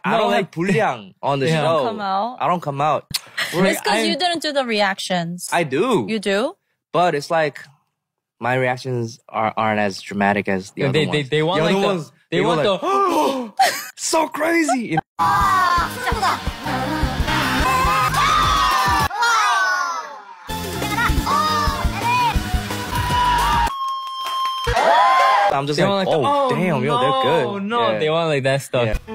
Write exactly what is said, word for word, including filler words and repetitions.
I No, don't like- have 분량 on the Yeah. show. You don't come out? I don't come out. It's because you didn't do the reactions. I do. You do? But it's like my reactions are, aren't as dramatic as the Yeah, other they, ones. they, they want the like other the, ones, they, go want like, the, so crazy. You know? I'm just they like, want like, oh, the, oh damn, no, yo, they're good. no, Yeah. they want like that stuff. Yeah.